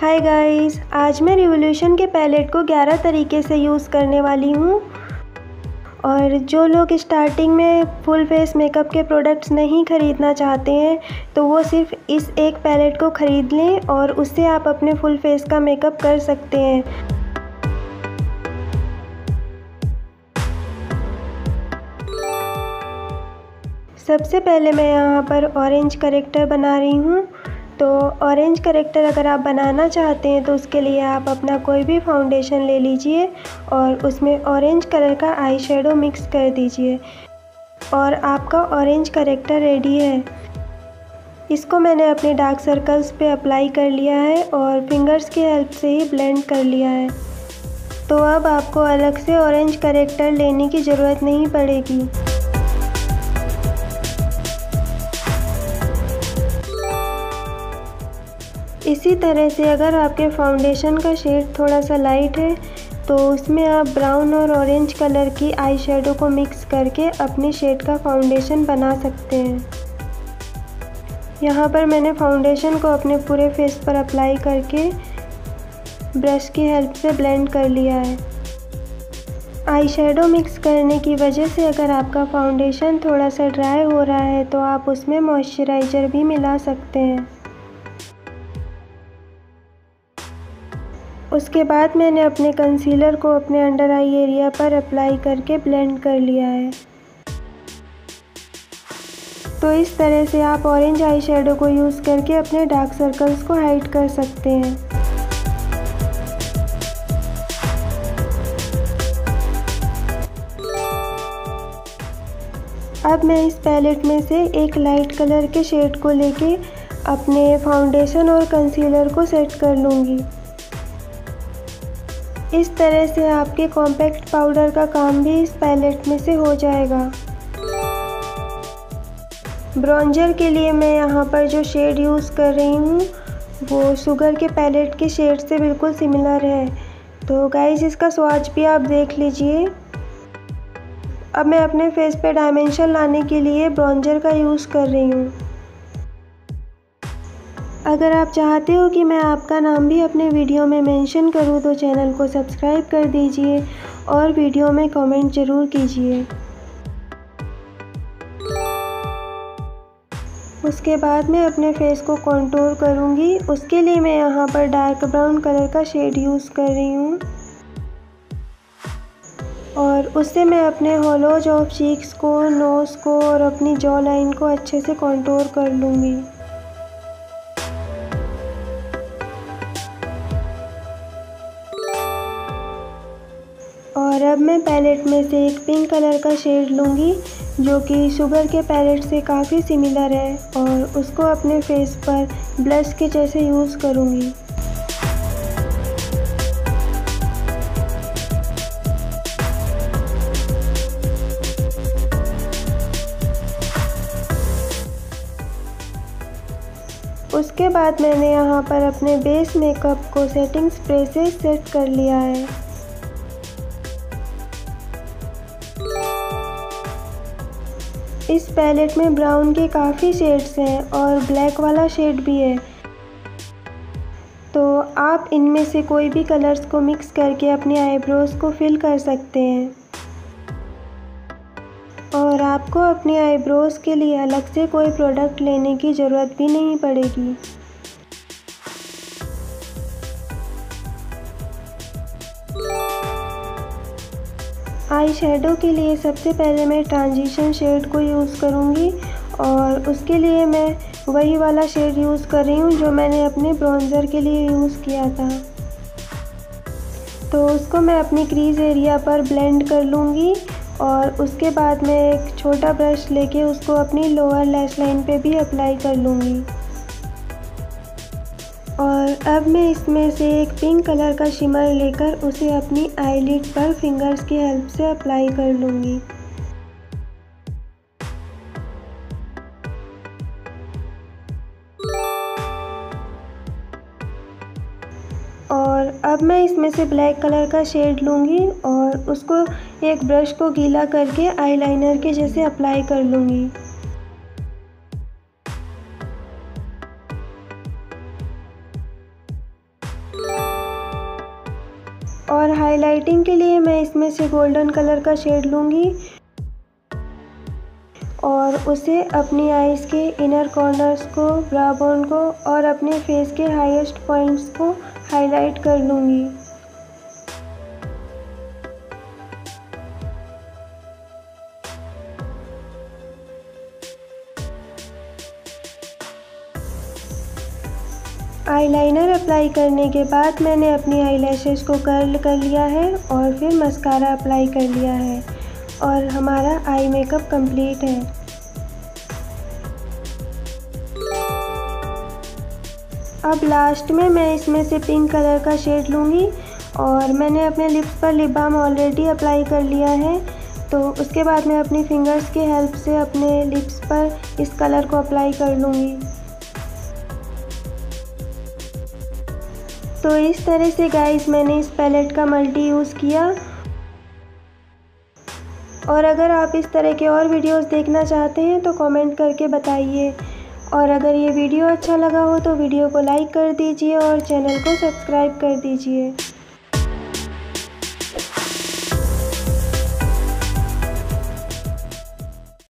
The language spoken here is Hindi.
हाय गाइस, आज मैं रिवोल्यूशन के पैलेट को 11 तरीके से यूज़ करने वाली हूँ। और जो लोग स्टार्टिंग में फुल फेस मेकअप के प्रोडक्ट्स नहीं ख़रीदना चाहते हैं तो वो सिर्फ इस एक पैलेट को ख़रीद लें और उससे आप अपने फुल फेस का मेकअप कर सकते हैं। सबसे पहले मैं यहाँ पर ऑरेंज करेक्टर बना रही हूँ। तो ऑरेंज करेक्टर अगर आप बनाना चाहते हैं तो उसके लिए आप अपना कोई भी फाउंडेशन ले लीजिए और उसमें ऑरेंज कलर का आई शेडो मिक्स कर दीजिए और आपका ऑरेंज करेक्टर रेडी है। इसको मैंने अपने डार्क सर्कल्स पे अप्लाई कर लिया है और फिंगर्स की हेल्प से ही ब्लेंड कर लिया है। तो अब आपको अलग से ऑरेंज करेक्टर लेने की ज़रूरत नहीं पड़ेगी। इसी तरह से अगर आपके फाउंडेशन का शेड थोड़ा सा लाइट है तो उसमें आप ब्राउन और ऑरेंज कलर की आई शेडो को मिक्स करके अपने शेड का फाउंडेशन बना सकते हैं। यहाँ पर मैंने फाउंडेशन को अपने पूरे फेस पर अप्लाई करके ब्रश की हेल्प से ब्लेंड कर लिया है। आई शेडो मिक्स करने की वजह से अगर आपका फाउंडेशन थोड़ा सा ड्राई हो रहा है तो आप उसमें मॉइस्चराइज़र भी मिला सकते हैं। उसके बाद मैंने अपने कंसीलर को अपने अंडर आई एरिया पर अप्लाई करके ब्लेंड कर लिया है। तो इस तरह से आप ऑरेंज आई शेडो को यूज़ करके अपने डार्क सर्कल्स को हाइड कर सकते हैं। अब मैं इस पैलेट में से एक लाइट कलर के शेड को लेके अपने फाउंडेशन और कंसीलर को सेट कर लूँगी। इस तरह से आपके कॉम्पैक्ट पाउडर का काम भी इस पैलेट में से हो जाएगा। ब्रॉन्जर के लिए मैं यहाँ पर जो शेड यूज़ कर रही हूँ वो शुगर के पैलेट के शेड से बिल्कुल सिमिलर है। तो गाइस इसका स्वॉच भी आप देख लीजिए। अब मैं अपने फेस पे डायमेंशन लाने के लिए ब्रॉन्जर का यूज़ कर रही हूँ। अगर आप चाहते हो कि मैं आपका नाम भी अपने वीडियो में मेंशन करूं तो चैनल को सब्सक्राइब कर दीजिए और वीडियो में कमेंट ज़रूर कीजिए। उसके बाद मैं अपने फेस को कॉन्टूर करूंगी। उसके लिए मैं यहाँ पर डार्क ब्राउन कलर का शेड यूज़ कर रही हूँ और उससे मैं अपने होलोज ऑफ चीक्स को, नोज़ को और अपनी जॉ लाइन को अच्छे से कॉन्टूर कर लूँगी। और अब मैं पैलेट में से एक पिंक कलर का शेड लूँगी जो कि शुगर के पैलेट से काफ़ी सिमिलर है और उसको अपने फेस पर ब्लश के जैसे यूज़ करूँगी। उसके बाद मैंने यहाँ पर अपने बेस मेकअप को सेटिंग स्प्रे से सेट कर लिया है। इस पैलेट में ब्राउन के काफ़ी शेड्स हैं और ब्लैक वाला शेड भी है। तो आप इनमें से कोई भी कलर्स को मिक्स करके अपने आईब्रोज़ को फिल कर सकते हैं और आपको अपने आईब्रोज़ के लिए अलग से कोई प्रोडक्ट लेने की ज़रूरत भी नहीं पड़ेगी। आई शेडो के लिए सबसे पहले मैं ट्रांजिशन शेड को यूज़ करूँगी और उसके लिए मैं वही वाला शेड यूज़ कर रही हूँ जो मैंने अपने ब्रॉन्ज़र के लिए यूज़ किया था। तो उसको मैं अपनी क्रीज़ एरिया पर ब्लेंड कर लूँगी और उसके बाद मैं एक छोटा ब्रश लेके उसको अपनी लोअर लैश लाइन पे भी अप्लाई कर लूँगी। और अब मैं इसमें से एक पिंक कलर का शिमर लेकर उसे अपनी आईलिड पर फिंगर्स की हेल्प से अप्लाई कर लूँगी। और अब मैं इसमें से ब्लैक कलर का शेड लूँगी और उसको एक ब्रश को गीला करके आईलाइनर के जैसे अप्लाई कर लूँगी। और हाइलाइटिंग के लिए मैं इसमें से गोल्डन कलर का शेड लूँगी और उसे अपनी आईज़ के इनर कॉर्नर्स को, ब्रा बोन को और अपने फेस के हाईएस्ट पॉइंट्स को हाईलाइट कर लूँगी। आईलाइनर अप्लाई करने के बाद मैंने अपनी आईलैशेस को कर्ल कर लिया है और फिर मस्कारा अप्लाई कर लिया है और हमारा आई मेकअप कंप्लीट है। अब लास्ट में मैं इसमें से पिंक कलर का शेड लूँगी और मैंने अपने लिप्स पर लिप बाम ऑलरेडी अप्लाई कर लिया है, तो उसके बाद मैं अपनी फिंगर्स की हेल्प से अपने लिप्स पर इस कलर को अप्लाई कर लूँगी। तो इस तरह से गाइस मैंने इस पैलेट का मल्टी यूज़ किया। और अगर आप इस तरह के और वीडियोस देखना चाहते हैं तो कमेंट करके बताइए। और अगर ये वीडियो अच्छा लगा हो तो वीडियो को लाइक कर दीजिए और चैनल को सब्सक्राइब कर दीजिए।